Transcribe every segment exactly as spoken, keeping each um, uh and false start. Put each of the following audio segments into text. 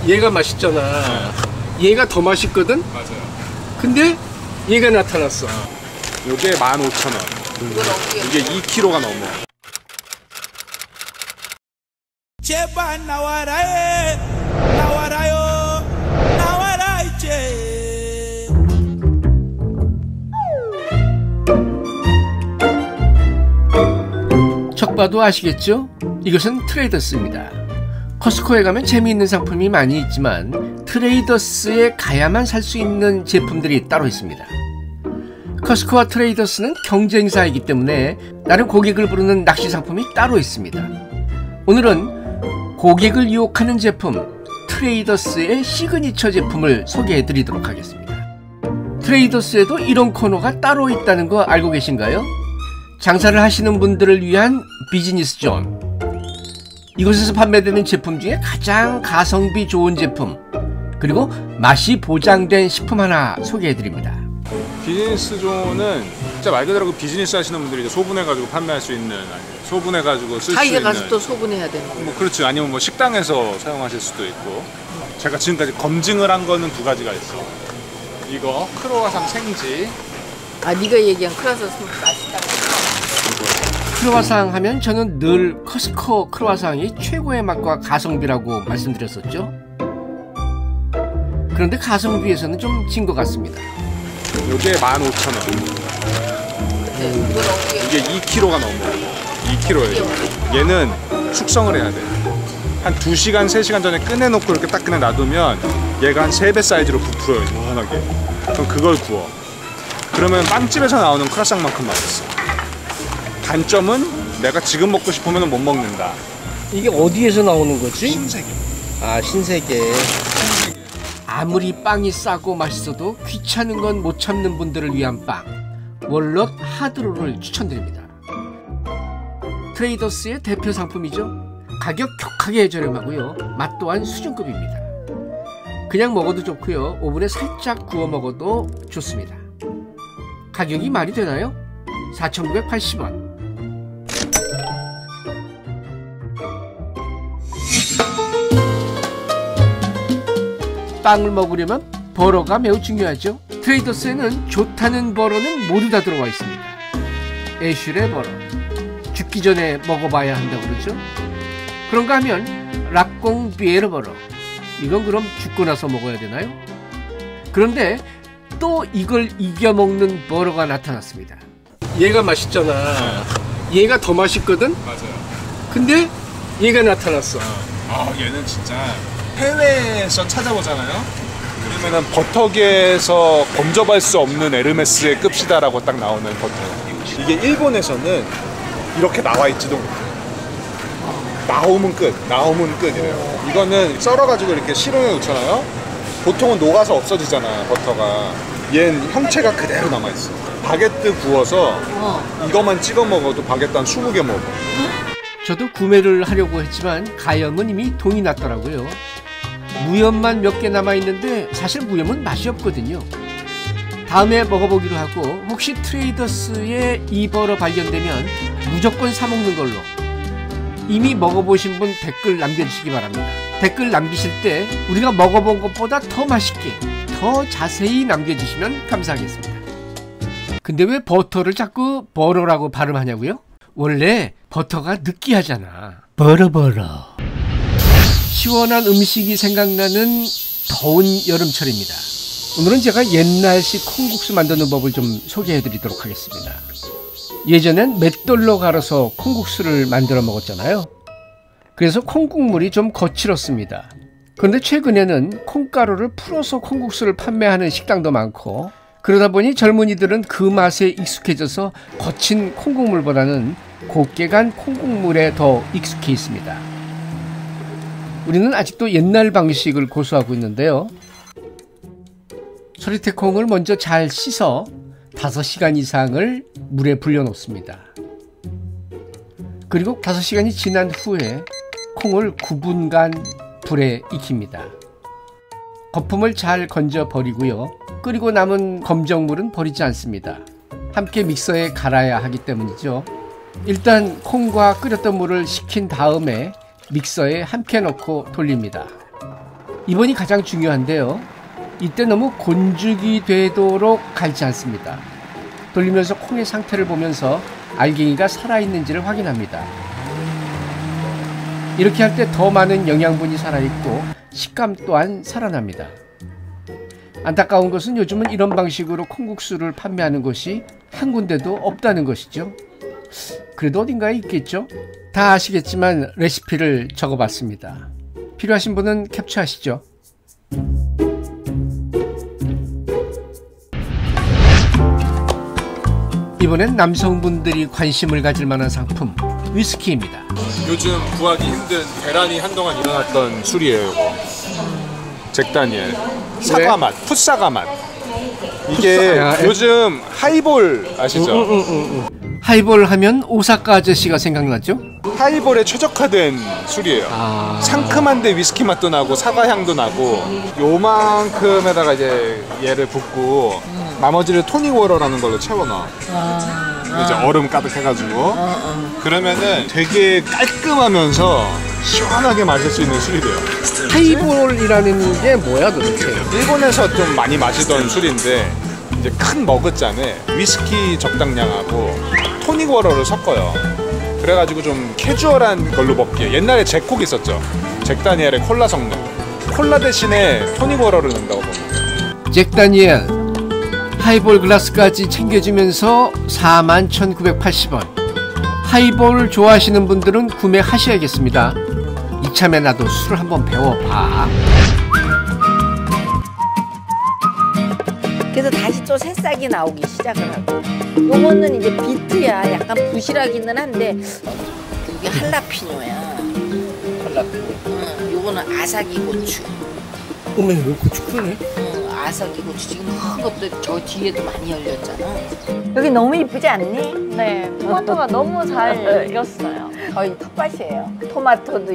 얘가 맛있잖아. 네. 얘가 더 맛있거든? 맞아요. 근데 얘가 나타났어. 어. 요게 만 오천 원. 음. 이게 이 킬로그램가 넘어. 제발 나와라 나와라요 나와라 이제. 척 봐도 아시겠죠? 이것은 트레이더스입니다. 커스코에 가면 재미있는 상품이 많이 있지만 트레이더스에 가야만 살 수 있는 제품들이 따로 있습니다. 커스코와 트레이더스는 경쟁사이기 때문에 나름 고객을 부르는 낚시 상품이 따로 있습니다. 오늘은 고객을 유혹하는 제품 트레이더스의 시그니처 제품을 소개해 드리도록 하겠습니다. 트레이더스에도 이런 코너가 따로 있다는 거 알고 계신가요? 장사를 하시는 분들을 위한 비즈니스 존. 이곳에서 판매되는 제품 중에 가장 가성비 좋은 제품, 그리고 맛이 보장된 식품 하나 소개해드립니다. 비즈니스 존은 진짜 말 그대로 그 비즈니스 하시는 분들이 이제 소분해가지고 판매할 수 있는, 소분해가지고 쓸 수 있는. 자기가 가서 또 소분해야 되는 거. 뭐 그렇지. 아니면 뭐 식당에서 사용하실 수도 있고. 제가 지금까지 검증을 한 거는 두 가지가 있어. 이거 크로와상 생지. 아, 네가 얘기한 크로와상 맛있다고. 크로와상 하면 저는 늘 커스코 크로와상이 최고의 맛과 가성비라고 말씀드렸었죠. 그런데 가성비에서는 좀 진 것 같습니다. 요게 만 오천 원. 네, 이게 이 킬로그램가 넘어. 이 킬로그램예요. 얘는 숙성을 해야 돼. 한 두 시간, 세 시간 전에 꺼내놓고 이렇게 딱 그냥 놔두면 얘가 한 세 배 사이즈로 부풀어요, 무한하게. 그럼 그걸 구워. 그러면 빵집에서 나오는 크로와상만큼 맛있어. 단점은 내가 지금 먹고 싶으면 못 먹는다. 이게 어디에서 나오는 거지? 신세계. 아, 신세계. 아무리 빵이 싸고 맛있어도 귀찮은 건 못 참는 분들을 위한 빵, 월넛 하드로를 추천드립니다. 트레이더스의 대표 상품이죠. 가격 격하게 저렴하고요, 맛 또한 수준급입니다. 그냥 먹어도 좋고요, 오븐에 살짝 구워 먹어도 좋습니다. 가격이 말이 되나요? 사천구백팔십 원. 빵을 먹으려면 버러가 매우 중요하죠. 트레이더스에는 좋다는 버러는 모두 다 들어와 있습니다. 애슐의 버러, 죽기 전에 먹어봐야 한다고 그러죠. 그런가 하면 락공 비에르 버러, 이건 그럼 죽고 나서 먹어야 되나요? 그런데 또 이걸 이겨먹는 버러가 나타났습니다. 얘가 맛있잖아. 네. 얘가 더 맛있거든? 맞아요. 근데 얘가 나타났어. 아, 얘는 진짜 해외에서 찾아보잖아요. 그러면은 버터계에서 범접할 수 없는 에르메스의 급시다라고 딱 나오는 버터. 이게 일본에서는 이렇게 나와 있지도 못해. 나오면 끝, 나오면 끝 이래요. 이거는 썰어가지고 이렇게 실온에 놓잖아요. 보통은 녹아서 없어지잖아, 버터가. 얘는 형체가 그대로 남아있어. 바게트 구워서 어. 이거만 찍어 먹어도 바게트 한 스무 개 먹어. 저도 구매를 하려고 했지만 가염은 이미 돈이 났더라고요. 무염만 몇 개 남아있는데 사실 무염은 맛이 없거든요. 다음에 먹어보기로 하고, 혹시 트레이더스에 이 버러 발견되면 무조건 사 먹는 걸로. 이미 먹어보신 분 댓글 남겨주시기 바랍니다. 댓글 남기실 때 우리가 먹어본 것보다 더 맛있게, 더 자세히 남겨주시면 감사하겠습니다. 근데 왜 버터를 자꾸 버러라고 발음하냐고요? 원래 버터가 느끼하잖아. 버러버러. 시원한 음식이 생각나는 더운 여름철입니다. 오늘은 제가 옛날식 콩국수 만드는 법을 좀 소개해 드리도록 하겠습니다. 예전엔 맷돌로 갈아서 콩국수를 만들어 먹었잖아요. 그래서 콩국물이 좀 거칠었습니다. 그런데 최근에는 콩가루를 풀어서 콩국수를 판매하는 식당도 많고, 그러다 보니 젊은이들은 그 맛에 익숙해져서 거친 콩국물보다는 곱게 간 콩국물에 더 익숙해 있습니다. 우리는 아직도 옛날 방식을 고수하고 있는데요. 소리태콩을 먼저 잘 씻어 다섯 시간 이상을 물에 불려 놓습니다. 그리고 다섯 시간이 지난 후에 콩을 구 분간 불에 익힙니다. 거품을 잘 건져 버리고요. 끓이고 남은 검정물은 버리지 않습니다. 함께 믹서에 갈아야 하기 때문이죠. 일단 콩과 끓였던 물을 식힌 다음에 믹서에 함께 넣고 돌립니다. 이번이 가장 중요한데요. 이때 너무 곤죽이 되도록 갈지 않습니다. 돌리면서 콩의 상태를 보면서 알갱이가 살아있는지를 확인합니다. 이렇게 할 때 더 많은 영양분이 살아있고 식감 또한 살아납니다. 안타까운 것은 요즘은 이런 방식으로 콩국수를 판매하는 곳이 한 군데도 없다는 것이죠. 그래도 어딘가에 있겠죠? 다 아시겠지만 레시피를 적어봤습니다. 필요하신 분은 캡처하시죠. 이번엔 남성분들이 관심을 가질 만한 상품, 위스키입니다. 요즘 구하기 힘든 대란이 한동안 일어났던 술이에요. 이거. 잭다니엘 사과 맛, 풋사과 맛. 이게 풋사... 요즘 하이볼 아시죠? 응, 응, 응, 응. 하이볼 하면 오사카 아저씨가 생각나죠? 하이볼에 최적화된 술이에요. 아... 상큼한데 위스키 맛도 나고 사과 향도 나고 요만큼에다가 이제 얘를 붓고 음. 나머지를 토닉 워터라는 걸로 채워놔. 아... 이제 얼음 가득 해가지고 아, 아. 그러면은 되게 깔끔하면서 시원하게 마실 수 있는 술이 돼요. 하이볼이라는 게 뭐야 도대체? 일본에서 좀 많이 마시던 술인데 이제 큰 머그잔에 위스키 적당량하고 토닉 워터를 섞어요. 그래가지고 좀 캐주얼한 걸로 먹기에 옛날에 잭콕 있었죠. 잭다니엘의 콜라 성능. 콜라 대신에 토닉 워터를 넣는다고 봅니다. 잭다니엘 하이볼 글라스까지 챙겨주면서 사만 천구백팔십 원. 하이볼 좋아하시는 분들은 구매하셔야겠습니다. 이참에 나도 술을 한번 배워봐. 그래서 다시 또 새싹이 나오기 시작을 하고, 요거는 이제 비트야. 약간 부실하기는 한데 이게 할라피뇨야. 할라피뇨. 응, 요거는 아사기 고추. 어머, 왜 고추 크네? 응, 아사기 고추 지금 큰 것도 저 뒤에도 많이 열렸잖아. 여기 너무 이쁘지 않니? 네, 토마토가 너무 잘 익었어요. 저희 텃밭이에요. 토마토도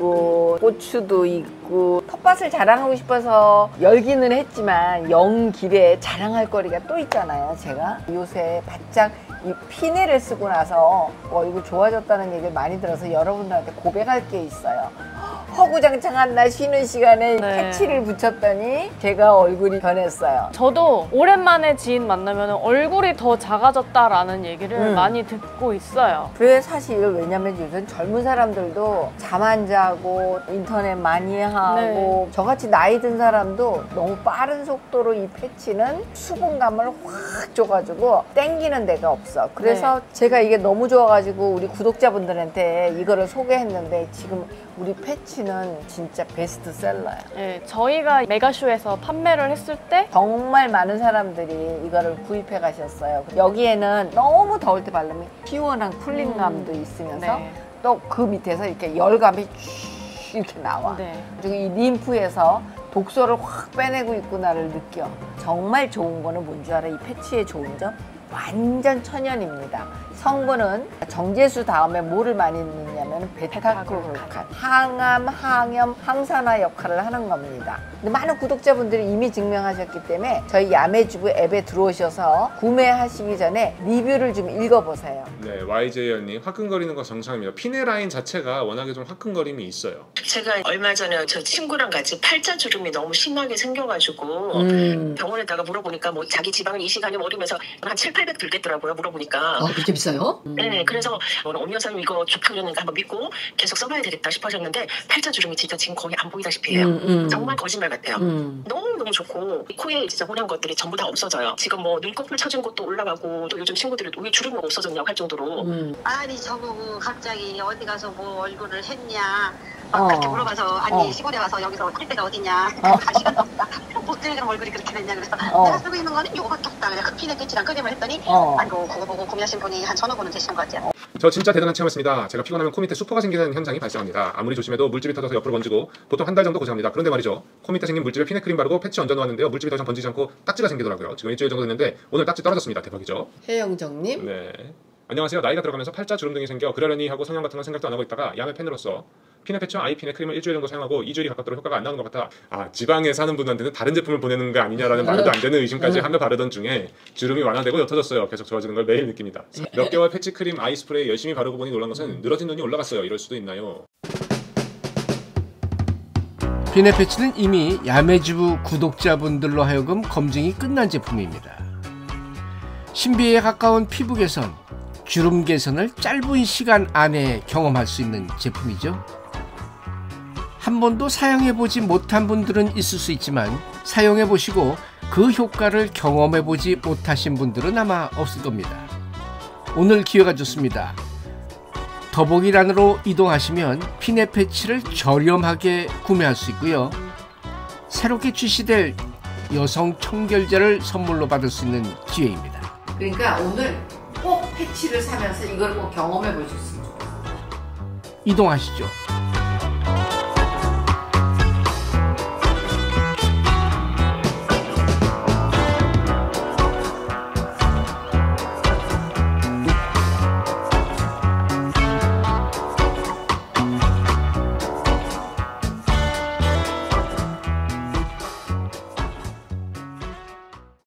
있고 고추도 있고. 텃밭을 자랑하고 싶어서 열기는 했지만 영 길에 자랑할 거리가 또 있잖아요. 제가 요새 바짝 이 피네를 쓰고 나서 얼굴 좋아졌다는 얘기를 많이 들어서 여러분들한테 고백할 게 있어요. 허구장창한 날 쉬는 시간에 네. 패치를 붙였더니 제가 얼굴이 변했어요. 저도 오랜만에 지인 만나면 얼굴이 더 작아졌다라는 얘기를 음. 많이 듣고 있어요. 그게 사실 왜냐면 요즘 젊은 사람들도 잠 안 자고 인터넷 많이 하고 네. 저같이 나이 든 사람도 너무 빠른 속도로 이 패치는 수분감을 확 줘가지고 땡기는 데가 없어. 그래서 네. 제가 이게 너무 좋아가지고 우리 구독자분들한테 이거를 소개했는데 지금 우리 패치는 진짜 베스트셀러야. 네, 저희가 메가쇼에서 판매를 했을 때 정말 많은 사람들이 이거를 구입해 가셨어요. 여기에는 너무 더울 때 바르면 시원한 쿨링감도 음, 있으면서 네. 또 그 밑에서 이렇게 열감이 쭉 이렇게 나와. 네. 그리고 이 림프에서 독소를 확 빼내고 있구나를 느껴. 정말 좋은 거는 뭔지 알아? 이 패치의 좋은 점? 완전 천연입니다. 성분은 정제수 다음에 뭐를 많이 넣냐면 베타글루칸, 항암, 항염, 항산화 역할을 하는 겁니다. 근데 많은 구독자분들이 이미 증명하셨기 때문에 저희 야매주부 앱에 들어오셔서 구매하시기 전에 리뷰를 좀 읽어보세요. 네, 와이제이언님 화끈거리는 거 정상입니다. 피네 라인 자체가 워낙에 좀 화끈거림이 있어요. 제가 얼마 전에 저 친구랑 같이 팔자주름이 너무 심하게 생겨가지고 음. 병원에다가 물어보니까 뭐 자기 지방은 이 시간에 모르면서 한 칠, 팔백 들겠더라고요. 물어보니까. 어, 그렇게 비싸요? 음. 네, 그래서 오미 여사님 이거 좋다그러니까 한번 믿고 계속 써봐야 되겠다 싶으셨는데 팔자주름이 진짜 지금 거의 안 보이다시피 해요. 음, 음. 정말 거짓말 같아요. 음. 너무너무 좋고 코에 진짜 혼한 것들이 전부 다 없어져요. 지금 뭐 눈꺼풀 처진 것도 올라가고 또 요즘 친구들이 왜 주름이 없어졌냐고 할 정도로 음. 아니 저보고 갑자기 어디 가서 뭐 얼굴을 했냐 어. 그렇게 물어봐서 아니 어. 시골에 와서 여기서 할 데가 어디냐 어. 갈 시간도 없다 어떻게 그럼 얼굴이 그렇게 됐냐 그래서 어. 내가 쓰고 있는 거는 요거밖에 없다 그래 그 피네 끝이랑 끄집을 했더니 어. 아이고 그거 보고 고민하신 분이 한 서너 분은 되시는 것 같아요. 저 진짜 대단한 체험했습니다. 제가 피곤하면 코 밑에 수포가 생기는 현상이 발생합니다. 아무리 조심해도 물집이 터져서 옆으로 번지고 보통 한 달 정도 고생합니다. 그런데 말이죠. 코 밑에 생긴 물집에 피네크림 바르고 패치 얹어 놓았는데요. 물집이 더 이상 번지지 않고 딱지가 생기더라고요. 지금 일주일 정도 됐는데 오늘 딱지 떨어졌습니다. 대박이죠. 해영정님. 네. 안녕하세요. 나이가 들어가면서 팔자 주름 등이 생겨 그러려니 하고 성형 같은 건 생각도 안 하고 있다가 야매 팬으로서 피네 패치와 아이피네 크림을 일주일 정도 사용하고 이 주일이 가깝도록 효과가 안 나오는 것 같아 아 지방에 사는 분한테는 다른 제품을 보내는 거 아니냐라는 말도 안 되는 의심까지 하며 바르던 중에 주름이 완화되고 옅어졌어요. 계속 좋아지는 걸 매일 느낍니다. 몇 개월 패치 크림 아이 스프레이 열심히 바르고 보니 놀란 것은 늘어진 눈이 올라갔어요. 이럴 수도 있나요? 비네 패치는 이미 야매주부 구독자분들로 하여금 검증이 끝난 제품입니다. 신비에 가까운 피부 개선, 주름 개선을 짧은 시간 안에 경험할 수 있는 제품이죠. 한 번도 사용해보지 못한 분들은 있을 수 있지만 사용해보시고 그 효과를 경험해보지 못하신 분들은 아마 없을 겁니다. 오늘 기회가 좋습니다. 더보기란으로 이동하시면 비네 패치를 저렴하게 구매할 수 있고요. 새롭게 출시될 여성 청결제를 선물로 받을 수 있는 기회입니다. 그러니까 오늘 꼭 패치를 사면서 이걸 꼭 경험해 보실 수 있어요. 이동하시죠.